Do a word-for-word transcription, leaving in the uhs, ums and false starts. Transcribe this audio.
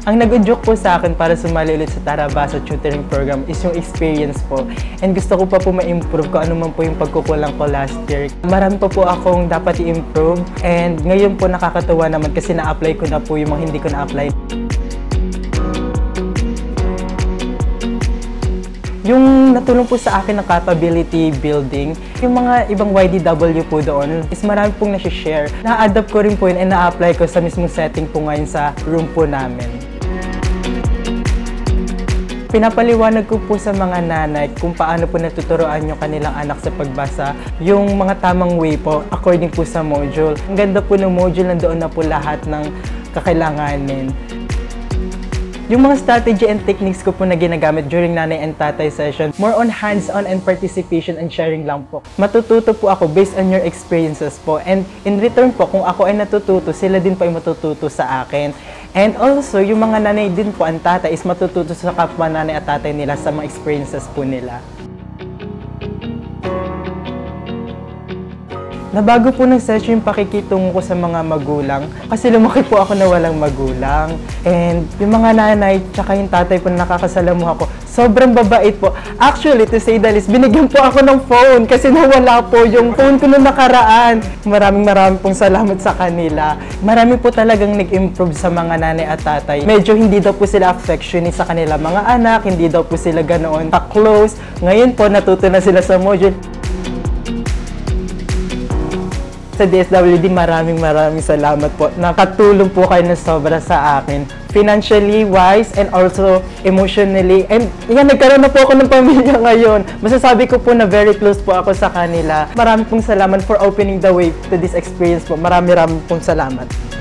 Ang nag-udyok po sa akin para sumali ulit sa Tarabasa Tutoring Program is yung experience po. And gusto ko pa po ma-improve kung ano man po yung pagkukulang ko last year. Marami pa po akong dapat i-improve. And ngayon po nakakatuwa naman kasi na-apply ko na po yung mga hindi ko na-apply. Yung natulong po sa akin ng capability building, yung mga ibang Y D W po doon is marami pong nasi-share. Na-adapt ko rin po yun and na-apply ko sa mismong setting po ngayon sa room po namin. Pinapaliwanag ko po sa mga nanay kung paano po natuturoan yung kanilang anak sa pagbasa, yung mga tamang way po according po sa module. Ang ganda po ng module, nandoon na po lahat ng kakailanganin. Yung mga strategy and techniques ko po na ginagamit during nanay and tatay session, more on hands-on and participation and sharing lang po. Matututo po ako based on your experiences po. And in return po, kung ako ay natututo, sila din po ay matututo sa akin. And also, yung mga nanay din po, ang tatay is matututo sa kapwa nanay at tatay nila sa mga experiences po nila. Nabago po ng session yung pakikitungo ko sa mga magulang kasi lumaki po ako na walang magulang. And yung mga nanay tsaka yung tatay po na nakakasalamuha ko, sobrang babait po. Actually, to say the least, binigyan po ako ng phone kasi nawala po yung phone ko noong nakaraan. Maraming maraming pong salamat sa kanila. Marami po talagang nag-improve sa mga nanay at tatay. Medyo hindi daw po sila affectionate sa kanila mga anak, hindi daw po sila ganoon ka-close. Ngayon po, natuto na sila sa module. Sa D S W D, maraming maraming salamat po. Nakatulong po kayo ng sobra sa akin. Financially wise and also emotionally. And yan, nagkaroon na po ako ng pamilya ngayon. Masasabi ko po na very close po ako sa kanila. Maraming pong salamat for opening the way to this experience po. Maraming maraming pong salamat.